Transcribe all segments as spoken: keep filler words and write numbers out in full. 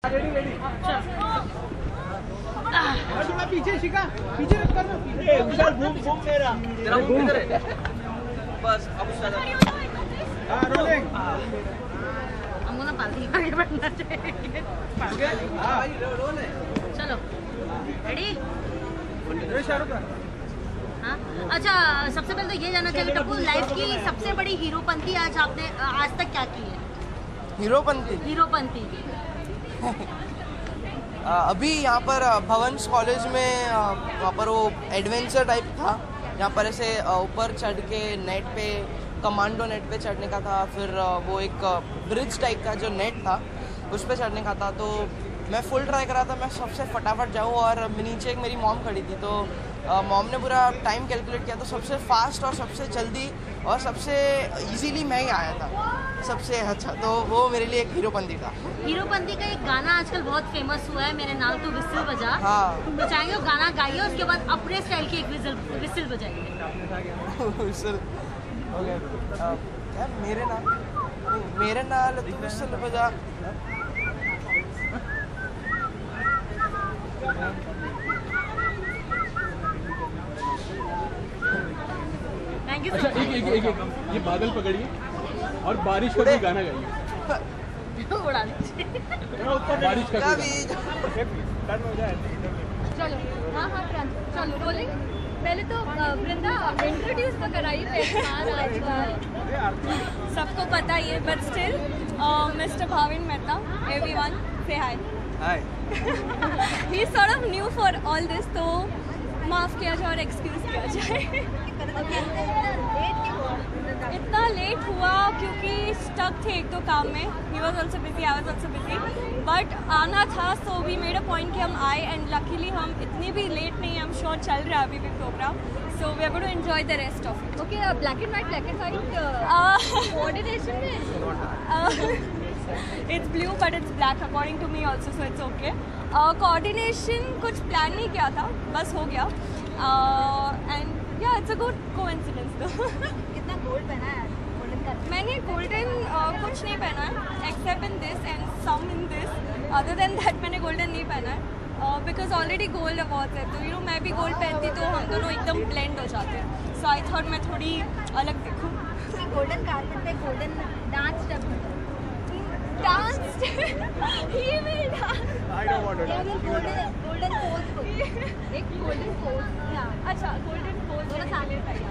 Ready ready थोड़ा पीछे शिखा पीछे रख कर ना विशाल घूम घूम मेरा तेरा घूम किधर है बस अब स्टार्ट हां रोलिंग हमको ना पालती आगे बढ़ना चाहिए हां भाई रोल है चलो रेडी ये शाहरुख खान हाँ अच्छा सबसे पहले तो ये जानना चाहिए टप्पू लाइफ की सबसे बड़ी हीरोपंती आज आपने आज तक क्या की है हीरोपंती हीरोपंती अभी यहाँ पर भवंस कॉलेज में वहाँ पर वो एडवेंचर टाइप था, यहाँ पर ऐसे ऊपर चढ़ के नेट पे कमांडो नेट पे चढ़ने का था, फिर वो एक ब्रिज टाइप का जो नेट था उस पे चढ़ने का था। तो मैं फुल ट्राई करा था मैं सबसे फटाफट जाऊँ, और नीचे एक मेरी मॉम खड़ी थी तो मॉम ने पूरा टाइम कैलकुलेट किया तो सबसे फास्ट और सबसे जल्दी और सबसे इजीली मैं ही आया था सबसे अच्छा। तो वो मेरे लिए एक हीरोपंती था। हीरोपंती का एक गाना आजकल बहुत फेमस हुआ है, मेरे नाल तो विसिल बजा। हाँ तो चाहेंगे वो गाना गाइए, उसके बाद अपने स्टाइल की एक विसिल विसिल बजाइए। विसिल ओके क्या मेरे नाल मेरे नाल तू विसिल बजा। अच्छा एक एक एक एक ये बादल पकड़िए और बारिश का कोई गाना गाइए। उड़ा दीजिए बारिश का चलो हाँ हाँ चलो रोलिंग। पहले तो वृंदा इंट्रोड्यूस तो कराइए सबको पता ही है, but still mister Bhavin Mehta everyone से hi hi. He is sort of new for all this, तो माफ़ किया जाए और एक्सक्यूज़ किया जाए। इतना लेट हुआ क्योंकि स्टक थे एक दो काम में, he was also busy I was also busy, but आना था so we made a point कि हम आए, एंड लकीली हम इतनी भी लेट नहीं, आई एम श्योर चल रहा है अभी भी program, so we are going to enjoy the rest of it. Okay black and white black and white coordination में it's blue but it's black according to me also, so it's okay. Coordination कुछ plan नहीं किया था, बस हो गया, and yeah it's a good coincidence. कितना gold पहना है गोल्डन का? मैंने गोल्डन uh, कुछ नहीं पहना है except in this and some in this, other than that मैंने गोल्डन नहीं पहना है बिकॉज ऑलरेडी गोल्ड अवार्ड है, तो यू नो मैं भी गोल्ड पहनती तो हम दोनों एकदम ब्लेंड हो जाते हैं, सो आई थॉट मैं थोड़ी अलग दिखूँ। गोल्डन कारपेट पे golden dance step dance he will dance I don't want to dance. Golden golden pose एक गोल्डन पोज अच्छा गोल्डन पोज दोनों सामने तैयार।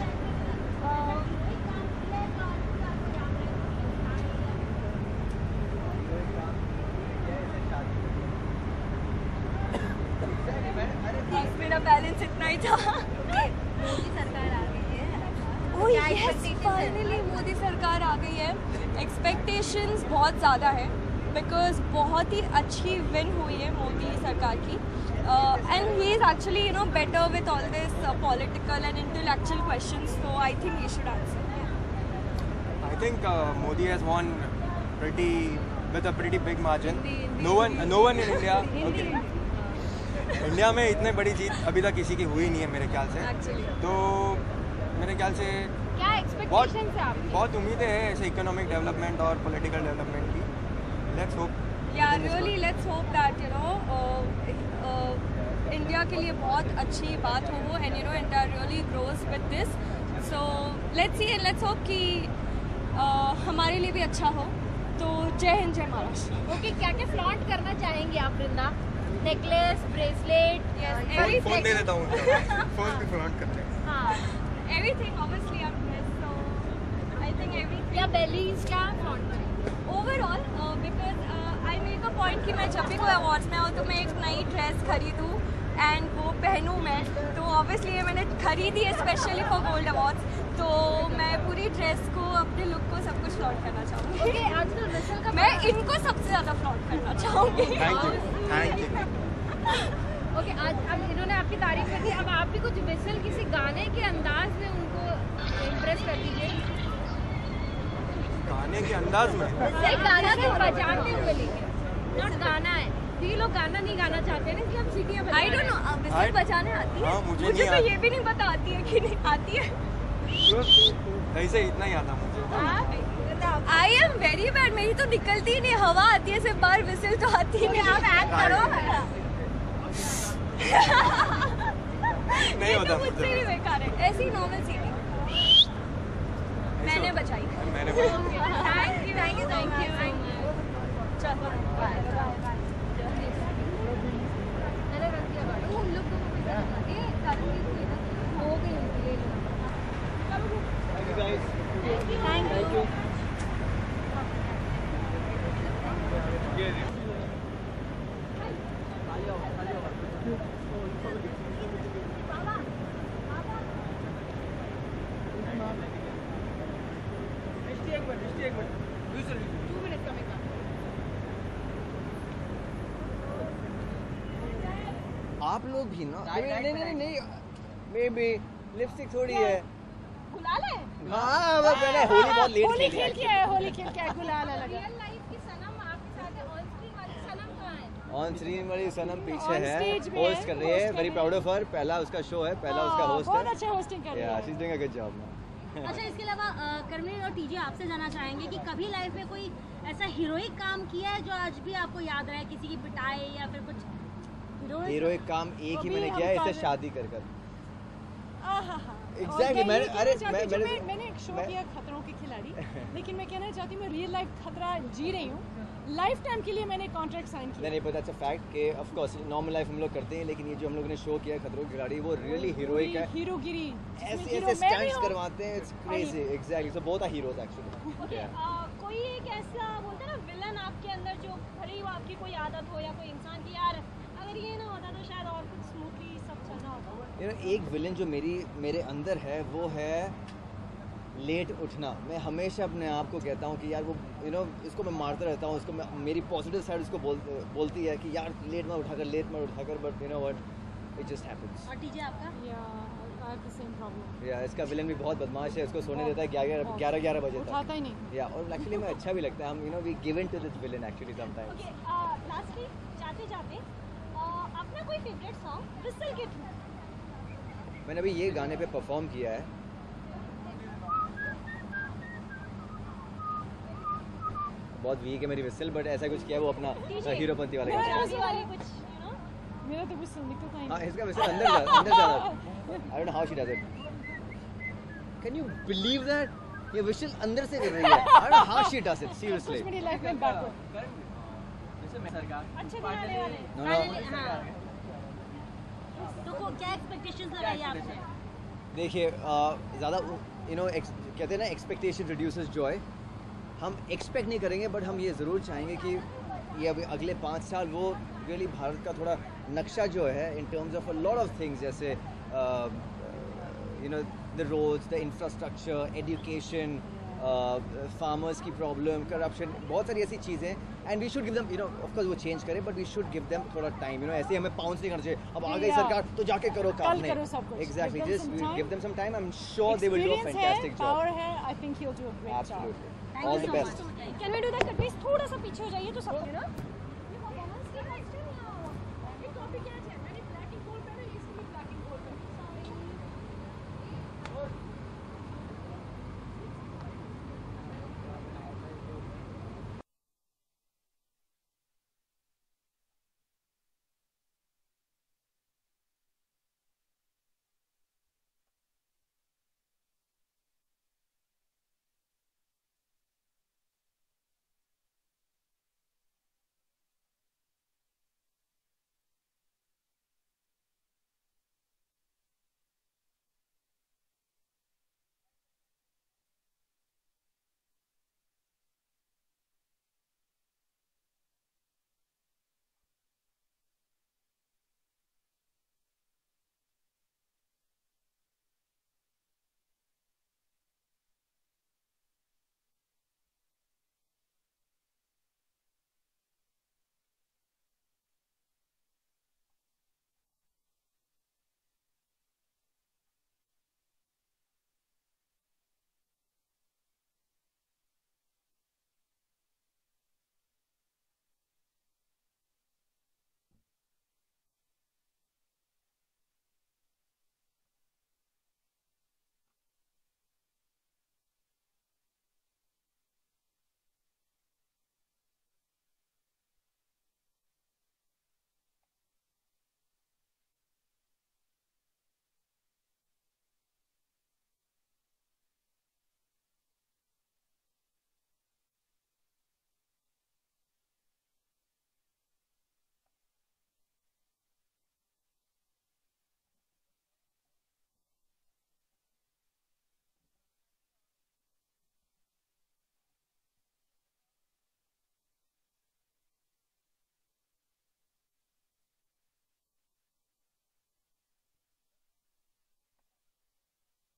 मेरा बैलेंस इतना ही था। मोदी सरकार आ गई है, ओह यस फाइनली मोदी सरकार आ गई है। एक्सपेक्टेशंस बहुत ज़्यादा है बिकॉज बहुत ही अच्छी विन हुई है मोदी सरकार की, and he is actually you know better with all this political and intellectual questions, so I think he should answer. I think uh, Modi has won pretty with a pretty big margin. No one, no one in India. Okay. India में इतने बड़ी जीत अभी तक किसी की हुई नहीं है मेरे ख्याल से, तो मेरे ख्याल से क्या एक्सपेक्टेशंस है आपकी? बहुत उम्मीदें हैं ऐसे इकोनॉमिक डेवलपमेंट और पॉलिटिकल डेवलपमेंट की। Let's hope yeah really let's hope that you know India के लिए बहुत अच्छी बात हो वो, and you know India really grows with this, so let's see and let's hope कि uh, हमारे लिए भी अच्छा हो। तो जय हिंद जय महाराष्ट्र। ओके क्या क्या फ्लॉन्ट करना चाहेंगे आप वृंदा? नेकलेस ब्रेसलेट फोन दे देता हूँ फोन भी फ्लॉन्ट करते हैं। हाँ everything obviously I am dress, so I think everything क्या बेलीज क्या फ्लॉन्ट करें? Overall because I make a point कि मैं जब भी कोई अवार्ड्स में आऊँ तो मैं एक नई ड्रेस खरीदूँ एंड वो पहनूँ मैं, तो ऑब्वियसली ये मैंने खरीदी है स्पेशली फॉर गोल्ड अवार्ड्स, तो मैं पूरी ड्रेस को अपने लुक को सब कुछ फ्लॉन्ट करना चाहूँगी। ओके आजकल विसल का मैं इनको सबसे ज़्यादा फ्लॉन्ट करना चाहूँगी। Thank you thank you. Okay आज अब इन्होंने आपकी तारीफ कर दी, अब आप भी कुछ विसल किसी गाने के अंदाज में उनको इम्प्रेस कर दीजिए। गाने के अंदाज में एक गाना के बजाते हुए लेके नॉट गाना है, ये लोग गाना नहीं गाना चाहते हैं इसलिए हम सीटियाँ बजा आई डोंट नो विसल बजाने आती है? हाँ, मुझे मुझे नहीं तो आती। ये भी नहीं पता आती है कि नहीं आती है। ऐसे इतना ही आता मुझे। आई एम वेरी बैड, मेरी तो निकलती ही नहीं, हवा आती है सिर्फ बाहर, विसिल तो आती ही नहीं। आप नहीं होता मुझसे भी बेकार है, ऐसी नॉर्मल सी थी, मैंने बचाई। मैंने thank you thank you thank you चलो बाय बाय। हम लोग को हो गई थैंक यू। आप लोग भी ना नहीं नहीं नहीं मे बी लिपस्टिक थोड़ी है गुलाल है। हाँ वो मैंने होली बहुत लेट होली खेली खेल के आए, होली खेल के आए, गुलाल है लगा। रियल लाइफ की सनम आपके साथ है, ऑन स्क्रीन वाली सनम कहाँ है? ऑन स्क्रीन वाली सनम पीछे On है, stage में होस्ट है, कर रही है, host कर वेरी रही प्राउड ऑफ हर। पहला उसका शो है, पहला उसका होस्ट बहुत है। अच्छा होस्टिंग कर रही या है। She is doing a good job now. अच्छा, इसके अलावा कर्मी और टीजे आपसे जानना चाहेंगे कि कभी लाइफ में कोई ऐसा हीरोइक काम किया है जो आज भी आपको याद रहे, किसी की पिटाई या फिर कुछ heroic? हीरोइक काम एक ही अभी मैंने हम किया है, इसे कर- शादी कर कर। आहा हा। Exactly, और मैं मैंने- ये कहना अरे, चाहती मैं- हूँ, जो मैंने- मैं- मैंने एक शो मैं- किया खतरों के खिलाड़ी, लेकिन मैं कहना चाहती हूँ मैं रियल लाइफ खतरा जी रही हूँ। लाइफ टाइम के लिए मैंने कॉन्ट्रैक्ट साइन किया। नहीं नहीं पता, अच्छा फैक्ट कि ऑफ कोर्स नॉर्मल लाइफ हम लोग करते हैं, लेकिन ये जो हम लोगों ने शो किया खतरों के खिलाड़ी वो रियली हीरोइक है। हीरोगिरी ऐसे hero ऐसे मैं भी स्टंट्स हूँ। करवाते हैं, it's crazy. Exactly, so both are heroes actually. Okay, ah, कोई एक ऐसा बोलते हैं ना विलन आपके अंदर जो भले ही वो आपकी कोई आदत हो या कोई इंसान की, यार अगर ये ना होता तो शायद और कुछ स्मूथली सब चलना होता। यू नो एक विलन जो मेरी मेरे अंदर है वो है लेट उठना। मैं हमेशा अपने आप को कहता हूँ कि यार वो यू नो इसको मैं मारता रहता हूँ, इसको मैं मेरी पॉजिटिव साइड उसको बोल बोलती है कि यार लेट मत उठाकर लेट मत उठाकर, but you know what, it just happens. और टीजे आपका? Yeah I have the same problem. Yeah इसका विलन भी बहुत बदमाश है, उसको सोने देता है ग्यारह ग्यारह ग्यारह बजे तक। उठाता ही नहीं। या और एक्चुअली में अच्छा भी लगता है, हम you know we give in to this villain actually sometimes. Okay, lastly जाते जाते अपना कोई फेवरेट सॉन्ग विसल के थ्रू। मैंने अभी ये गाने पे परफॉर्म किया है, बहुत वीक है मेरी विसल, बट ऐसा कुछ किया है वो अपना हीरोपंती वाला गाना। वाली कुछ यू नो मेरा तो विसल निकलता ही हाँ नहीं। इसका विसल अंदर जा अंदर जा I don't know how she does it. Can you believe that ये विसल अंदर से कर रही है। I don't know how she does it seriously. कुछ मेरी लाइफ में बैकवर्ड अच्छे दिन आने वाले। नो नो Finally, हाँ। तो को क्या एक्सपेक्टेशंस लगाई आपने? देखिए ज़्यादा यू नो कहते हैं ना एक्सपेक्टेशन रिड्यूसेस जॉय। हम एक्सपेक्ट नहीं करेंगे, बट हम ये ज़रूर चाहेंगे कि ये अभी अगले पाँच साल वो रियली भारत का थोड़ा नक्शा जो है in terms of a lot of things, जैसे you know the roads, the infrastructure, education, farmers की प्रॉब्लम, करप्शन, बहुत सारी ऐसी चीज़ें, and we should give them you know of course वो चेंज करें, but we should give them थोड़ा time. You know ऐसे हमें पाउंस नहीं करना चाहिए, अब आ गई Yeah. सरकार तो जाके करो काम। कल करो सब कुछ। Exactly, Give them just some time. Give them some time, I am sure they will do a Experience fantastic है, जॉब। power है, I think he'll do a great job. Absolutely, Thank all you the so best. much. Can we do that? Please थोड़ा सा पीछे हो जाइए तो सब, you know?